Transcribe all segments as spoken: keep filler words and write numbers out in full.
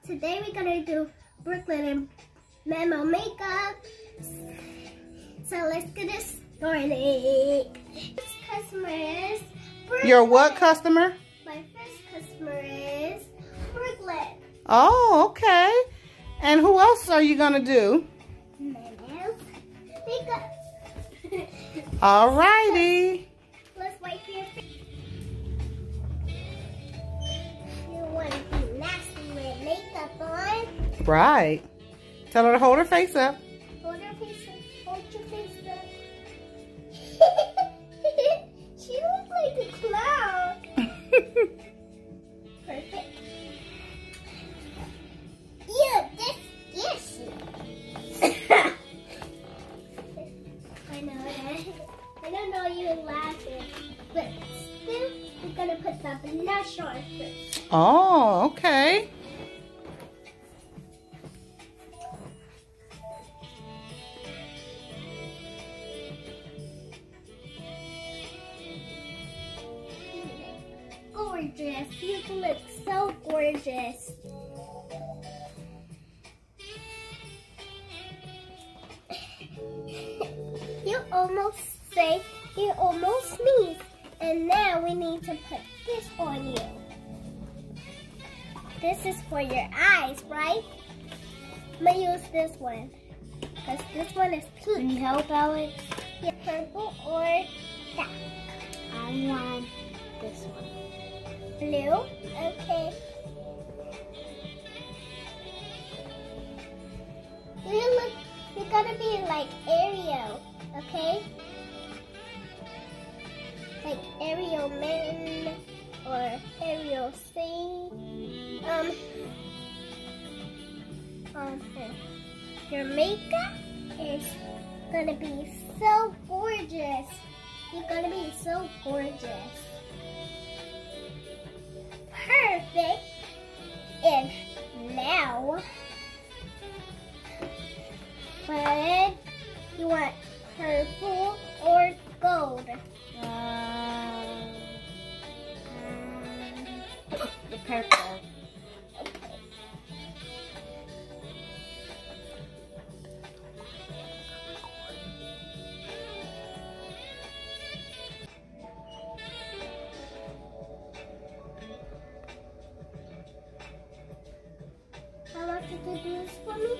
Today we're gonna do Brooklyne and Memo makeup. So let's get it started. First customer is Brooklyne. Your what customer? My first customer is Brooklyne. Oh, okay. And who else are you gonna do? Memo's makeup. Alrighty. Let's wipe your face. You want to be nasty with makeup on. Right. Tell her to hold her face up. Hold your face up. Hold your face up. She looks like a clown. Perfect. Ew, this squishy. I know that. I don't know you're laughing, but still, we're gonna put the blush on first. Oh, okay. Gorgeous. You look so gorgeous. You almost say, you almost sneeze. And now we need to put this on you. This is for your eyes, right? I'm gonna use this one. Because this one is pink. Can you help, Alex? Yeah, purple or that? I want this one. Blue? Okay. You look, you're gonna be like Ariel, okay? Like Ariel Man or Ariel C. Um, um, your makeup is gonna be so gorgeous. You're gonna be so gorgeous. Perfect. And now, Fred, you want purple or gold? Um, um, the purple. Okay. How much did you do this for me?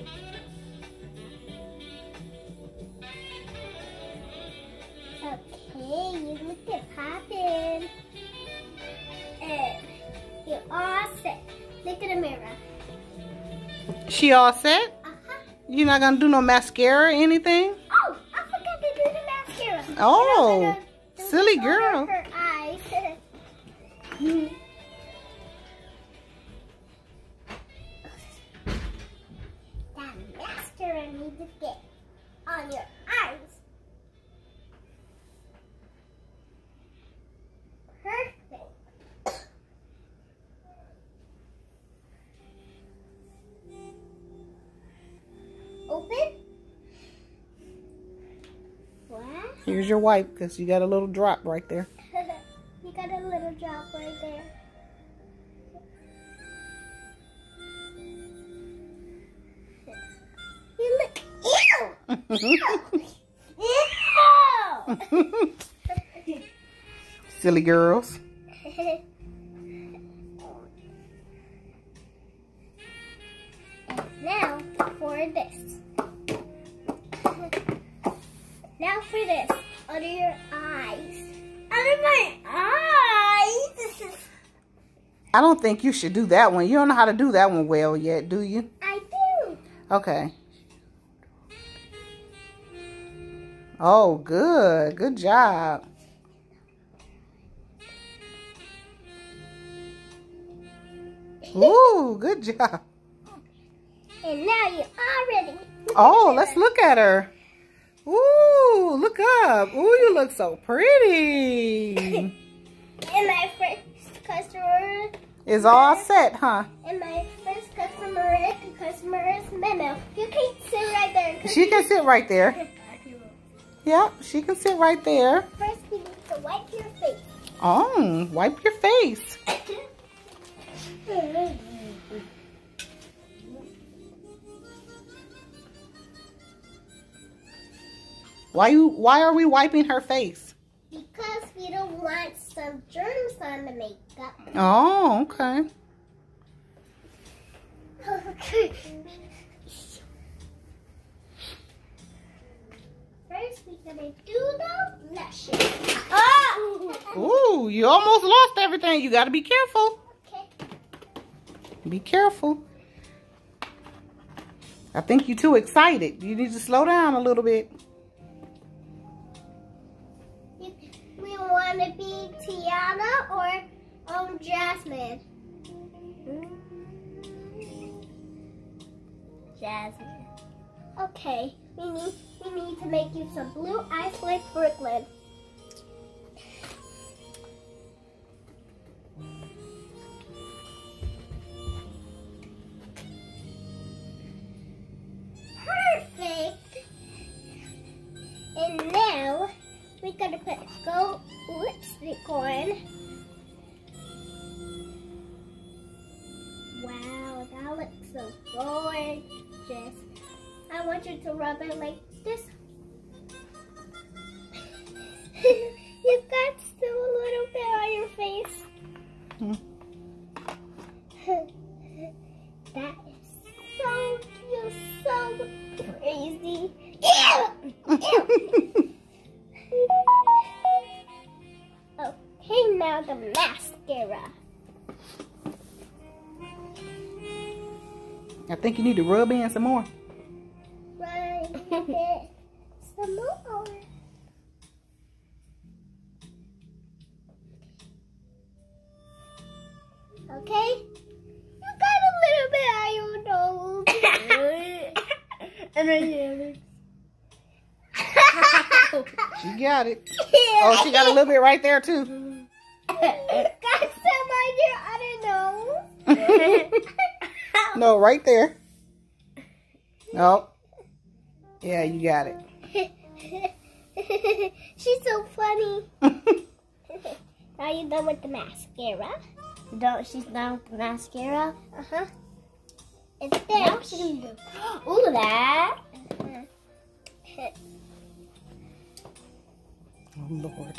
Okay, you look at poppin'. And you're all set. Look at the mirror. She all set? Uh-huh. You're not gonna do no mascara or anything? Oh, I forgot to do the mascara. Oh, And I'm gonna do silly over girl. her eyes. That mascara needs to get on your eyes. Perfect. Open. What? Here's your wipe, because you got a little drop right there. You got a little drop right there. You look. Ew! Ew! Silly girls. Now for this. Now for this. Under your eyes. Under my eyes. I don't think you should do that one. You don't know how to do that one well yet, do you? I do. Okay. Oh, good. Good job. Ooh, good job. And now you're all ready. Oh, let's look at her. Ooh, look up. Ooh, you look so pretty. And my first customer It's all set, huh? And my first customer is customer is Memo. You can sit right there. She can sit right there. Yep, she can sit right there. First, you need to wipe your face. Oh, wipe your face. Why you? Why are we wiping her face? Because we don't want some germs on the makeup. Oh, okay. First, we're gonna do the blushes. Oh! Ooh, you almost lost everything. You got to be careful. Okay. Be careful. I think you're too excited. You need to slow down a little bit. We want to be Tiana or um, Jasmine. Jasmine. Okay, we need we need to make you some blue eyes like Brooklyne. Perfect. And now we're gonna put gold lipstick on. Wow, that looks so gorgeous. I want you to rub it like this. You've got still a little bit on your face. Hmm. That is so cute, so crazy. Okay, now the mascara. I think you need to rub in some more. Right, it some more. Okay, you got a little bit on your nose. And right here. She got it. Oh, she got a little bit right there too. Got some on your other nose. No, right there. Oh. Yeah, you got it. She's so funny. Now you done with the mascara. No, she's done with the mascara. Uh huh. It's there. Now she's gonna do. Ooh, that. Uh-huh. Oh, Lord.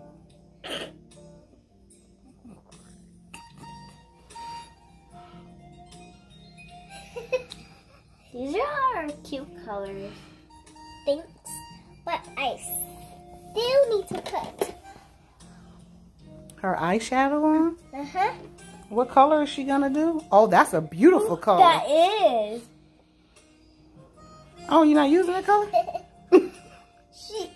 These are cute colors. Thanks. But I still need to put. Her eyeshadow on? Uh huh. What color is she gonna do? Oh, that's a beautiful color. That is. Oh, you're not using that color? She.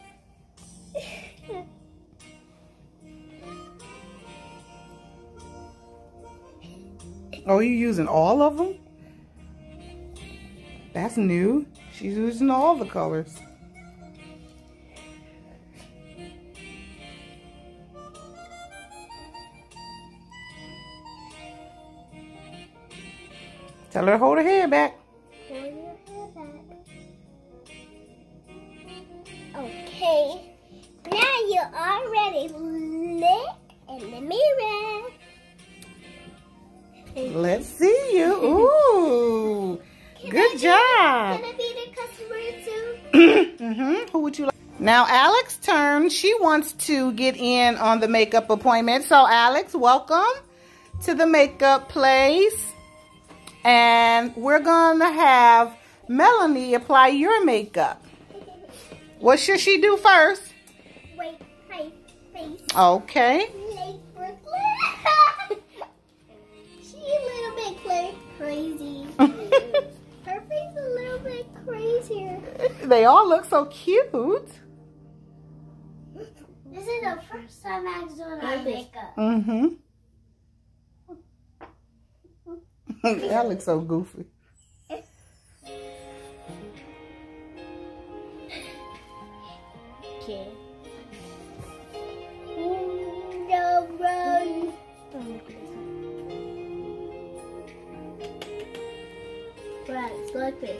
Oh, you using all of them? That's new. She's using all the colors. Tell her to hold her hair back. Hold your hair back. Okay. Now you're already lit in the mirror. Let's see you. Ooh. Can Good I job. Be, can I be the customer too? Mm-hmm. Who would you like? Now, Alex's turn. She wants to get in on the makeup appointment. So, Alex, welcome to the makeup place. And we're going to have Melanie apply your makeup. What should she do first? Wait, hi, face. Okay. Like Brooklyne. She a little bit cra- crazy. Her face a little bit crazier. They all look so cute. This is the first time I'm doing my makeup. Mm-hmm. That looks so goofy. Okay. No run. Right, it's like this.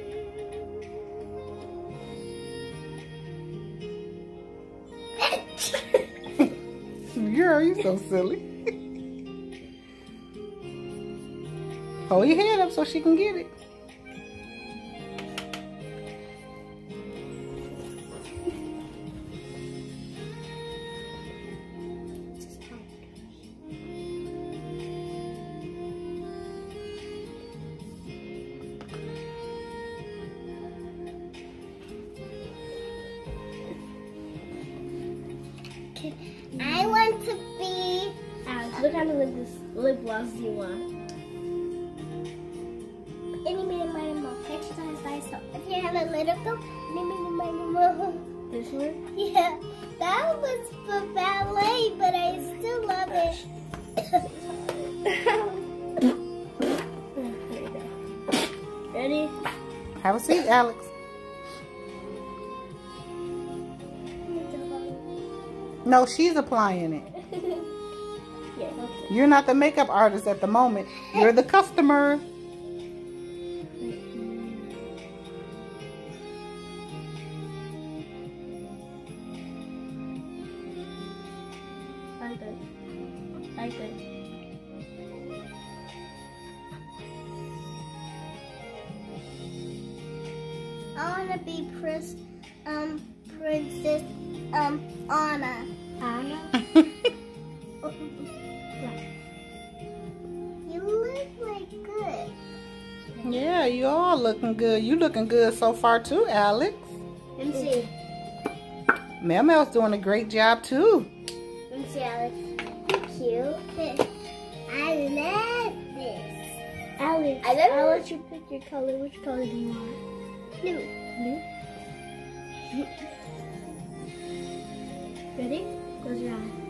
Girl, you so silly. Hold your head up so she can get it. I want to be. Alex, what kind of lip, lip gloss do you want? Any minute, my mom. Exercise by yourself. If you have a little go, any minute, my mom. This one? Yeah, that was for ballet, but I still love it. Ready? Have a seat, Alex. No, she's applying it. Yeah, okay. You're not the makeup artist at the moment. You're the customer. I good. I good. I want to be pris, um, Princess um, Anna. Anna? You look like good. Yeah, you all looking good. You looking good so far too, Alex. Let me see. Mel Mel's doing a great job too. Let me see, Alex. Cute. I love this. Alex, I love I'll it. let you pick your color. Which color do you want? Blue. Blue? Ready? Close your eyes.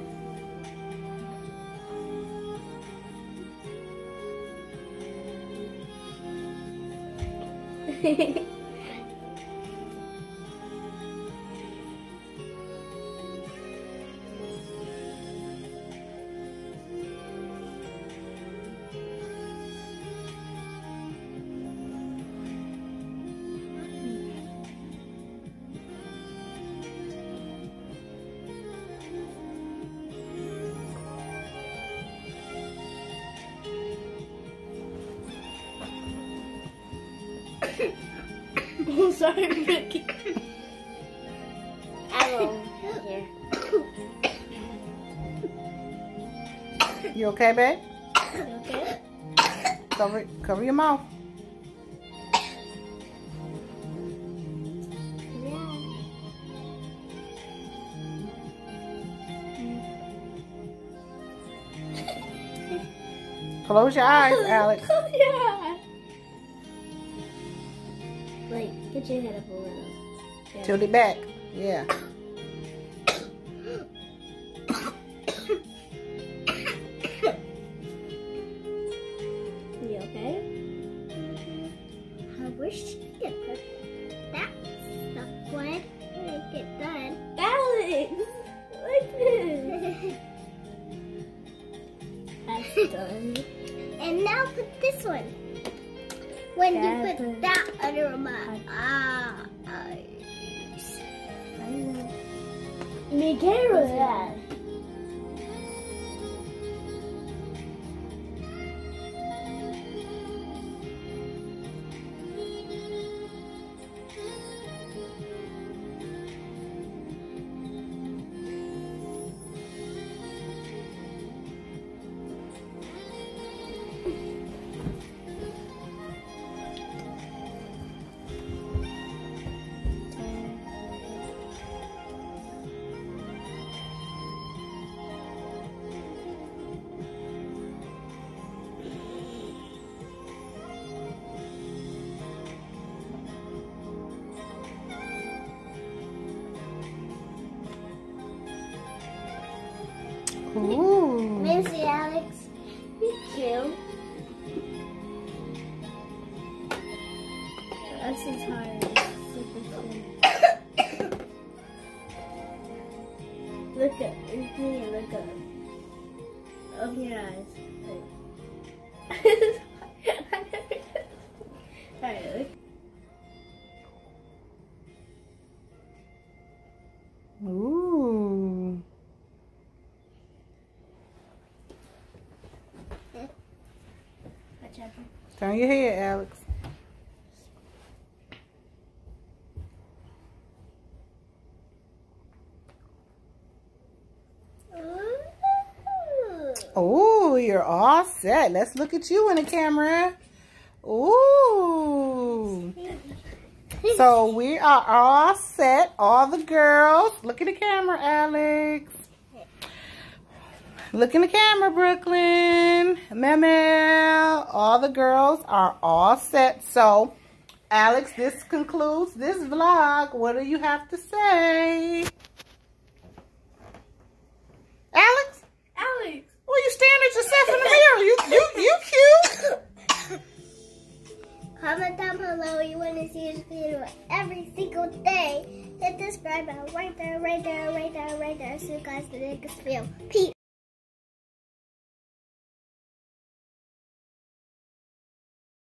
I'm sorry, Ricky. I will. Here. You okay, babe? You okay? Cover, cover your mouth. Close your eyes, Alex. Yeah. Like, get your head up a little. Yeah. Tilt it back. Yeah. You okay? I wish you could put that stuff one make it done. Alex! Like this. That's done. And now put this one. When you That put one. that under my eyes. Be careful with that. Ooh. Missy Alex. Be cute. That's as hard. Super thin. Look up. It's me. Look up. Open your eyes. Alright, look. Ooh. Watch out. Turn your head, Alex. Oh, you're all set. Let's look at you in the camera. Ooh. So we are all set. All the girls. Look at the camera, Alex. Look in the camera, Brooklyn. Mel, all the girls are all set. So, Alex, this concludes this vlog. What do you have to say? Alex? Alex! Well, you staring at yourself in the mirror. You, you, you cute. Comment down below you want to see this video every single day. Hit the subscribe button right there, right there, right there, right there, so you guys can make us feel peace.